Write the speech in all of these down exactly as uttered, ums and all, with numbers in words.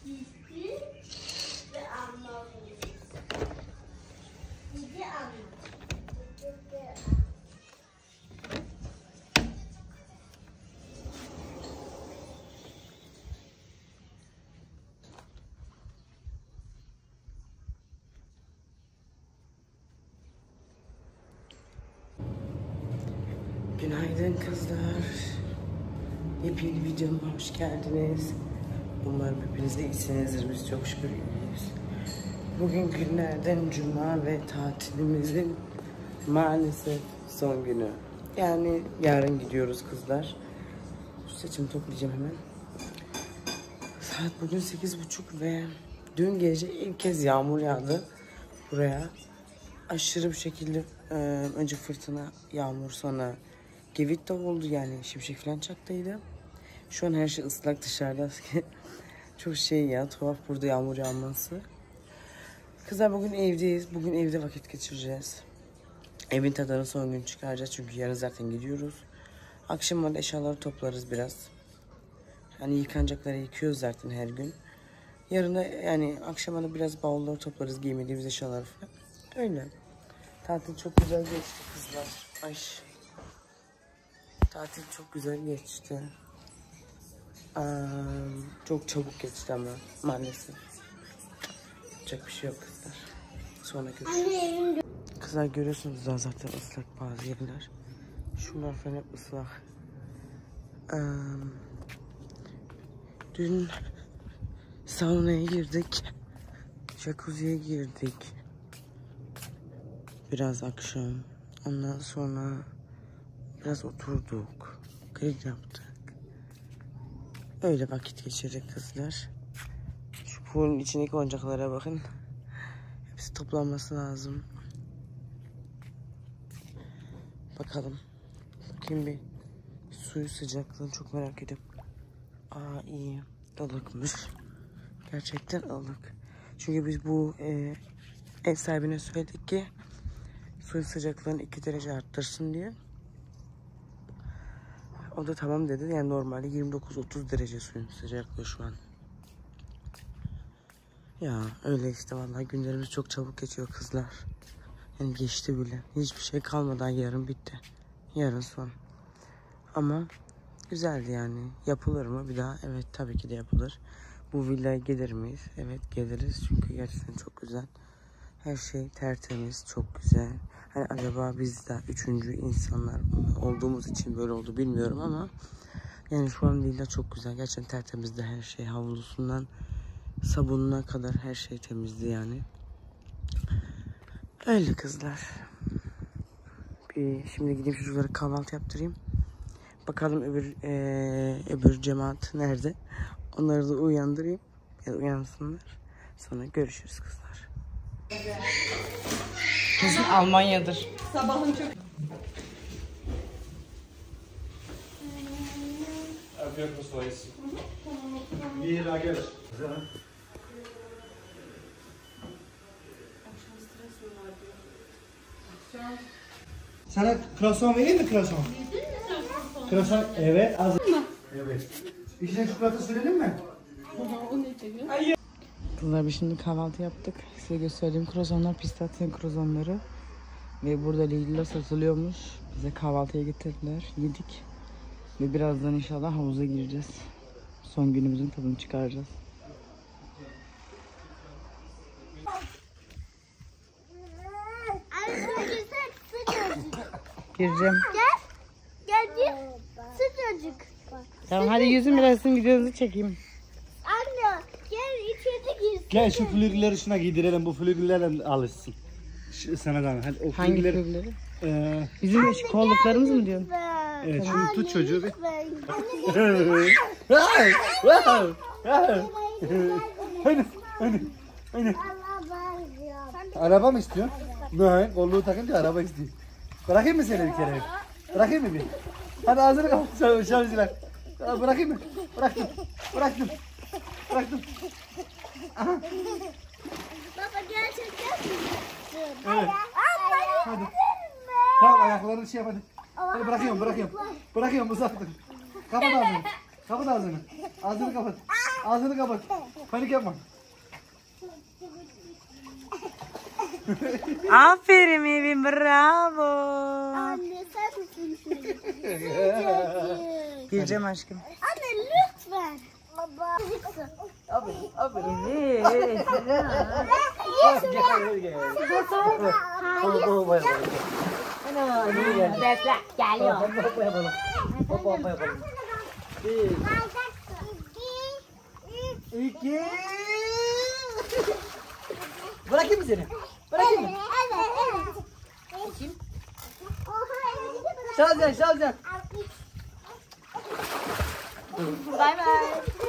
Ciddi ve anlamlıyız. Ciddi anlamlı. Günaydın kızlar. Yepyeni videoma hoş geldiniz. Umarım hepiniz de iyisinizdir. Biz çok şükür iyiyiz. Bugün günlerden cuma ve tatilimizin maalesef son günü. Yani yarın gidiyoruz kızlar. Şu saçımı toplayacağım hemen. Saat bugün sekiz buçuk ve dün gece ilk kez yağmur yağdı buraya. Aşırı bir şekilde e, önce fırtına, yağmur, sonra gevit de oldu, yani şimşek falan çaktıydı. Şu an her şey ıslak dışarıda. Çok şey ya, tuhaf burada yağmur yağması. Kızlar bugün evdeyiz. Bugün evde vakit geçireceğiz. Evin tadını son gün çıkaracağız çünkü yarın zaten gidiyoruz. Akşam da eşyaları toplarız biraz. Hani yıkanacakları yıkıyoruz zaten her gün. Yarın da yani akşama da biraz bavulları toplarız, giymediğimiz eşyaları falan. Öyle. Tatil çok güzel geçti kızlar. Ay. Tatil çok güzel geçti. Aa, çok çabuk geçti ama maalesef. Yapacak bir şey yok kızlar. Sonra görüşürüz. Kızlar görüyorsunuz zaten ıslak bazı yerler. Şunlar falan hep ıslak. Ee, dün saunaya girdik. Jacuzziye girdik. Biraz akşam. Ondan sonra biraz oturduk. Grill yaptık. Öyle vakit geçirdik kızlar. Şu pool'un içindeki oyuncaklara bakın. Hepsi toplanması lazım. Bakalım. Bakayım bir. Suyu sıcaklığını çok merak ediyorum. Aa iyi. Ilıkmış. Gerçekten ılık. Çünkü biz bu e, ev sahibine söyledik ki suyun sıcaklığını iki derece arttırsın diye. O da tamam dedi. Yani normalde yirmi dokuz otuz derece suyun sıcaklığı şu an. Ya öyle işte vallahi günlerimiz çok çabuk geçiyor kızlar. Yani geçti bile. Hiçbir şey kalmadan yarın bitti. Yarın son. Ama güzeldi yani. Yapılır mı bir daha? Evet tabii ki de yapılır. Bu villaya gelir miyiz? Evet geliriz. Çünkü gerçekten çok güzel. Her şey tertemiz, çok güzel. Hani acaba biz de üçüncü insanlar olduğumuz için böyle oldu bilmiyorum ama yani şu an villa çok güzel. Gerçekten tertemizdi her şey. Havlusundan sabununa kadar her şey temizdi yani. Öyle kızlar. Bir, şimdi gideyim çocuklara kahvaltı yaptırayım. Bakalım öbür ee, öbür cemaat nerede? Onları da uyandırayım. Ya da uyansınlar. Sonra görüşürüz kızlar. Kesin Almanya'dır. Sabahın çok... Bir agel. Sana kroson vereyim mi kroson? Kroson evet az. Evet. İçine çikolata sürelim mi? Kızlar biz şimdi kahvaltı yaptık. Size gösterdiğim krozonlar pistasyon krozonları. Ve burada Lidl'de satılıyormuş. Bize kahvaltıya getirdiler. Yedik. Ve birazdan inşallah havuza gireceğiz. Son günümüzün tadını çıkaracağız. Gireceğim. Gel. Gel gir. Sıcacık. Tamam hadi yüzün birazını videonuzu çekeyim. Anne gel içeri gir. Gel şu flügüleri şuna giydirelim. Bu flügülerle alışsın. Şu, sana da hadi. O Hangi flügüleri- flügleri? Ee, Bizim şu kolluklarımız mı diyorsun? evet şunu tut çocuğu bir. Hadi hadi hadi. Araba mı istiyorsun? Ne? Kolluğu takınca araba istiyor. Bırakayım mı seni bir kere? Bırakayım mı bir? Hadi ağzını kapat şarjılar. Bırakayım mı? Bıraktım. Bıraktım. Bıraktım. Aha. Baba gerçekten mi? Evet. Hadi. Tamam ayaklarını şey yap hadi. Hadi bırakıyorum bırakıyorum. Bırakıyorum uzattım. Kapat ağzını. Kapat ağzını. Ağzını kapat. Ağzını kapat. Panik yapma. Aferin Evin, bravo. Anne sen misin şimdi? Gireceğim aşkım. Anne lütfen. Baba. Aferin, aferin. Evet. Gel, gel. Hoppa hoppa yapalım. Ana, iyi geldi. Bekle. Geliyor. Hoppa hoppa yapalım. Hoppa hoppa yapalım. Bir, iki. Bırakayım mı seni? Bırakayım mı? Evet, evet. Kim? Oha, Şalcan, Şalcan. bay bay.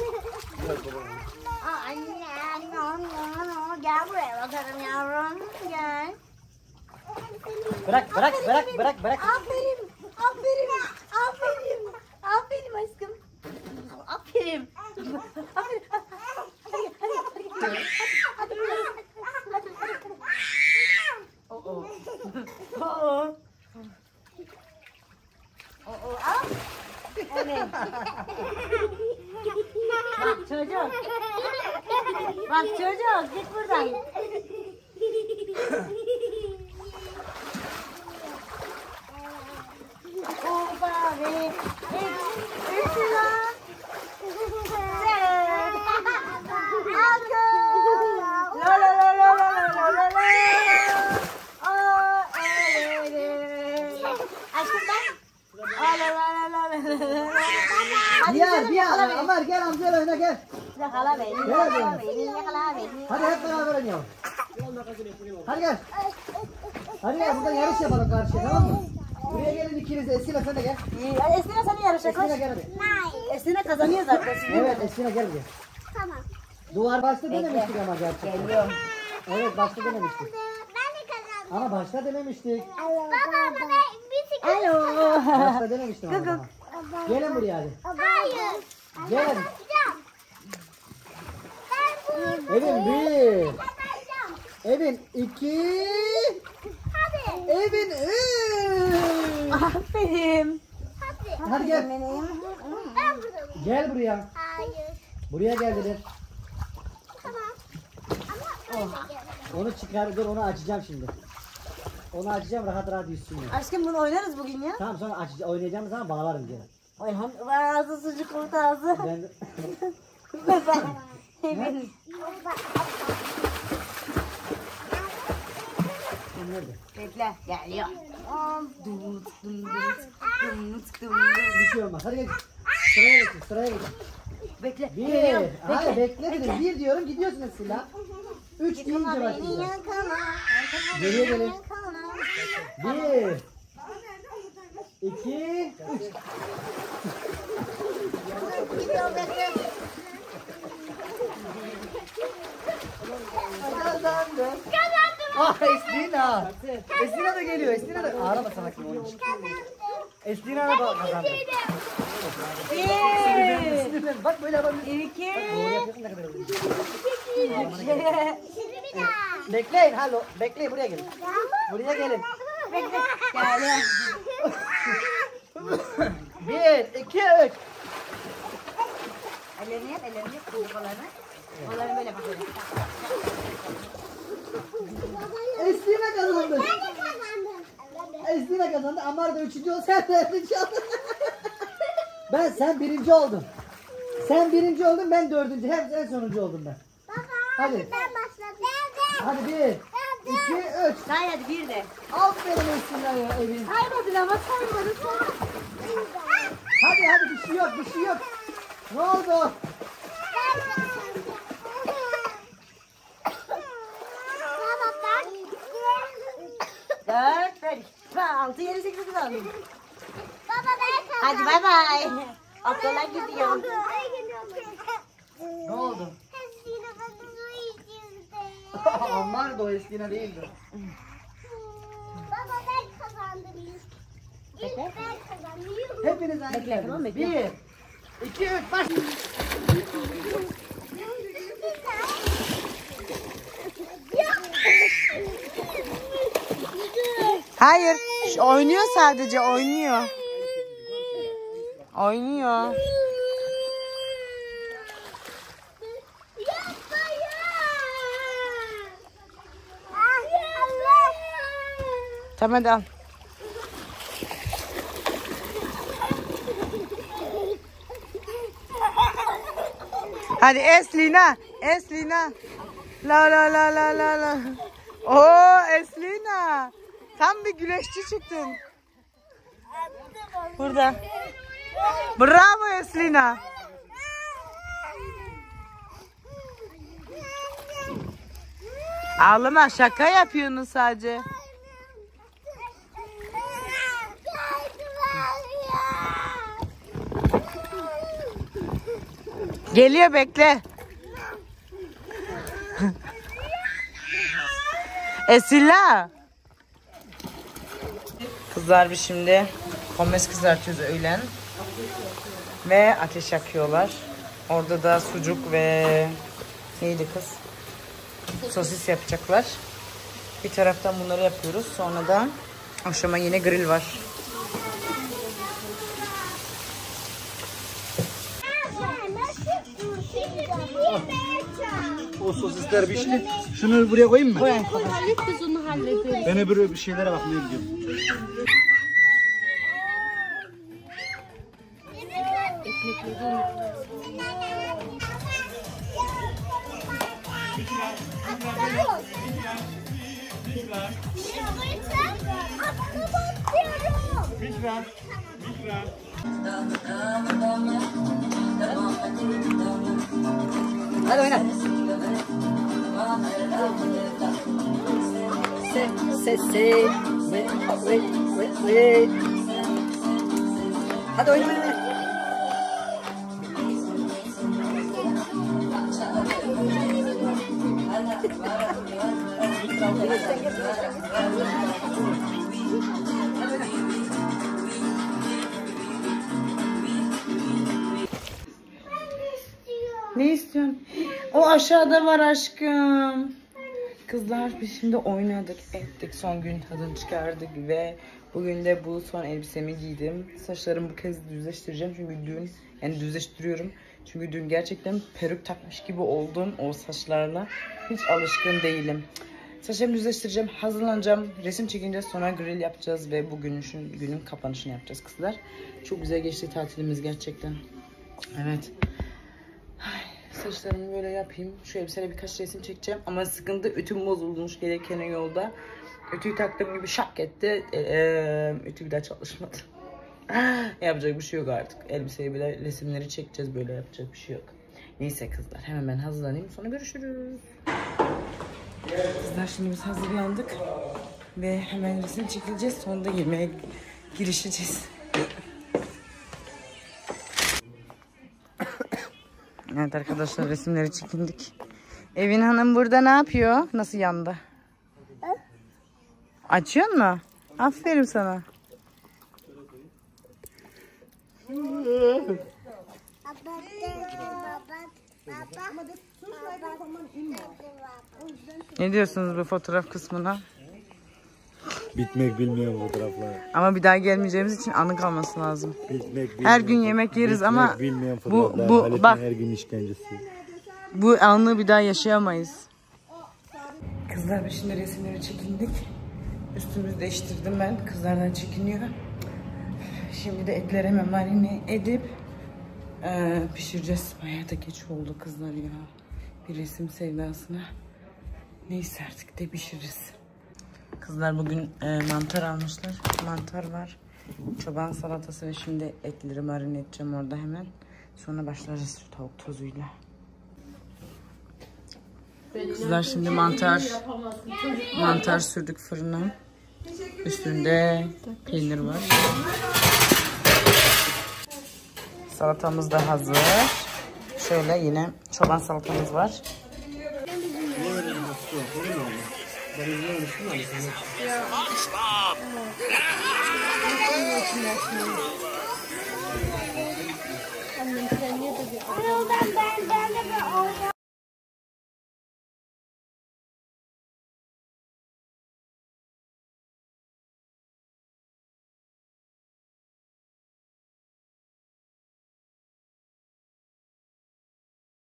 Anne, anne, anne, gel buraya bakalım yavrum, gel. Bırak, bırak, bırak, bırak, bırak. Aferin, aferin, aferin, aferin aşkım. Aferin. Aferin. Hadi, hadi, hadi. Oh oh. Oh oh. Al. Evet. Bak çocuk. Bak çocuk, git buradan. Oba ve hepsi lan. La la la la la la la la. Oh evet. Aşkım bak. La la la la la la. Diğer, diğer. Ömer gel amcayla oyna gel. Yakala beni. Gel Yakala hadi. beni. Yakala beni. Hadi hep beraber oynayalım. Hadi gel. Hadi gel buradan yarış yapalım karşıya, tamam mı? Buraya gelin ikiniz de. Esina sen de gel. İyi. Esine seni yarışa koş. Esina gel hadi. Esine kazanıyor zaten. Evet Esina gel buraya. Tamam. Duvar başta denemiştik ama gerçekten. Geliyorum. Evet başta denemiştik. Ben de kazandım. Ama başta denemiştik. Baba bana bisiklet. Alo. Başta denemiştim ama. daha. Gelin buraya hadi. Hayır. Gelin. Kazanacağım. Ben bunu Evin bir. kazanacağım. Evin iki. Hadi. Evin üç. Aferin. Hadi. Hadi gel. Ben bunu. Gel buraya. Hayır. Buraya gel dedim. Tamam. Ama öyle gel. Onu çıkar, dur onu açacağım şimdi. Onu açacağım rahat rahat yüzsün ya. Aşkım bunu oynarız bugün ya. Tamam sonra açacağım, oynayacağımız zaman bağlarım gene. Oyhan. Ağzı sucuk orta ağzı. Ben de... Evin. Sen nerede? Bekle. Geliyor. Dut dut dut dut dut. Bir şey olmaz. Hadi gel. Sıraya geçin, sıraya geçin. Bekle. Bir. Geliyorum. Hayır beklediniz. Bir diyorum gidiyorsunuz silah. Üç deyince başlayacağız. Geriye gelin. Bir. İki. Üç. Kazandım. Ah Estina. Estina da geliyor. Estina da. Ağlama salak gibi olmuş. Estina da bak kazandı. Bir. Sinirlen. Bak böyle yapabilirsin. İki. Doğru yapıyorsun ne kadar oluyor. Şimdi bir daha. Bekleyin halo. Bekleyin buraya gelin. Buraya gelin. Bekle. Geliyor. Bir, iki, üç. Ellerini yap, ellerini yap. Kollarını. Kollarını böyle bak. Estina kazandı. Ben de kazandım. Estina kazandı. Amar da üçüncü oldu. Sen dördüncü oldun. Ben sen birinci oldun. Sen birinci oldun, ben dördüncü. Hep en sonuncu oldum ben. Baba. Hadi. Ben başladım. Ben de. Hadi bir, iki, üç. Say hadi bir de. Aferin Estina'ya evin. Saymadın ama saymadın. Hadi hadi bir şey yok, bir şey yok. Ne oldu? Dört, beş, altı, yedi, sekiz, dokuz, on. Baba ben kazandım. Hadi bay bay. Okula gidiyorum. Ne oldu? Hepsini bana su içirdi. Amar da o Estina değildi. Baba ben kazandım ilk. İlk ben kazandım. Hepiniz aynı Bekle, geldiniz. tamam, bekle. Bir, iki, üç, baş. Hayır. Oynuyor sadece oynuyor. Oynuyor. Tamam hadi al. Hadi Eslina. Eslina. La la la la la la. Oo Eslina. Tam bir güneşçi çıktın. Burada. Bravo Eslina. Ağlama, şaka yapıyorsunuz sadece. Geliyor, bekle. Esila. Kızlar bir şimdi pommes kızartıyoruz öğlen. Ve ateş yakıyorlar. Orada da sucuk ve neydi kız? Sosis yapacaklar. Bir taraftan bunları yapıyoruz. Sonra da akşama yine grill var. O sosisler pişti. Şunu buraya koyayım mı? Koyayım. Hallet biz onu hallederiz. Ben öbür bir şeylere bakmaya gidiyorum. Hadi oyna. Se, se, se. Wait, wait, wait, wait. Hadi oyna, oyna, oyna. Ne istiyorsun? O aşağıda var aşkım. Kızlar biz şimdi oynadık, ettik, son gün tadını çıkardık ve bugün de bu son elbisemi giydim. Saçlarımı bu kez düzleştireceğim çünkü dün, yani düzleştiriyorum. Çünkü dün gerçekten peruk takmış gibi oldum o saçlarla. Hiç alışkın değilim. Saçlarımı düzleştireceğim, hazırlanacağım, resim çekeceğiz, sonra grill yapacağız ve bugün günün kapanışını yapacağız kızlar. Çok güzel geçti tatilimiz gerçekten. Evet. Saçlarımı böyle yapayım. Şu elbiseyle birkaç resim çekeceğim. Ama sıkıntı ütüm bozulmuş gelirken yolda. Ütüyü taktığım gibi şak etti. Ee, ütü bir daha çalışmadı. Yapacak bir şey yok artık. Elbiseyi bile resimleri çekeceğiz. Böyle yapacak bir şey yok. Neyse kızlar, hemen ben hazırlanayım. Sonra görüşürüz. Kızlar şimdi biz hazırlandık. Ve hemen resim çekileceğiz. Sonra da yemeğe girişeceğiz. Evet arkadaşlar, resimleri çekindik. Evin hanım burada ne yapıyor? Nasıl yandı? Açıyor mu? Aferin sana. Ne diyorsunuz bu fotoğraf kısmına? Bitmek bilmeyen fotoğraflar. Ama bir daha gelmeyeceğimiz için anı kalması lazım. Bitmek Her gün yemek yeriz bitmek ama bilmeyen bu fotoğraflar. bu bak her gün işkencesi. bu anı bir daha yaşayamayız. Kızlar biz şimdi resimleri çekindik. Üstümüzü değiştirdim ben. Kızlardan çekiniyor. Şimdi de etleri hemen marine edip e, pişireceğiz. Bayağı da geç oldu kızlar ya. Bir resim sevdasına. Neyse artık de pişiririz. Kızlar bugün e, mantar almışlar. Mantar var. Çoban salatası ve şimdi etleri marine edeceğim orada hemen. Sonra başlarız tavuk tozuyla. Kızlar şimdi mantar mantar sürdük fırına. Üstünde peynir var. Salatamız da hazır. Şöyle yine çoban salatamız var.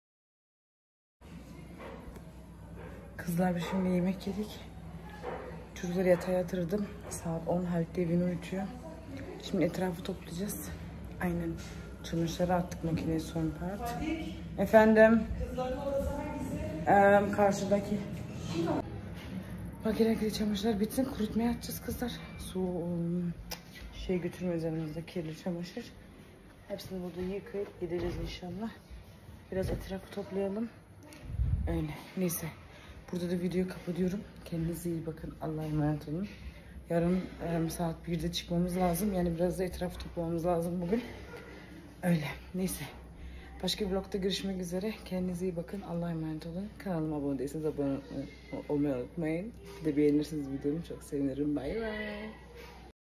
Kızlar bir şimdi yemek yedik. Çocukları yatağa yatırdım. Saat on, Halit de evini uyutuyor. Şimdi etrafı toplayacağız. Aynen. Çamaşırları attık makineye, son part. Efendim? Ee, karşıdaki. Makinedeki çamaşırlar bitsin, kurutmaya atacağız kızlar. Su şey götürmüyoruz yanımızda, kirli çamaşır. Hepsini burada yıkayıp gideceğiz inşallah. Biraz etrafı toplayalım. Öyle. Neyse. Burada da videoyu kapatıyorum. Kendinize iyi bakın. Allah'a emanet olun. Yarın um, saat birde çıkmamız lazım. Yani biraz da etrafı toplamamız lazım bugün. Öyle. Neyse. Başka bir vlogda görüşmek üzere. Kendinize iyi bakın. Allah'a emanet olun. Kanalıma abone değilseniz abone olmayı unutmayın. Bir de beğenirseniz videomu çok sevinirim. Bye bye.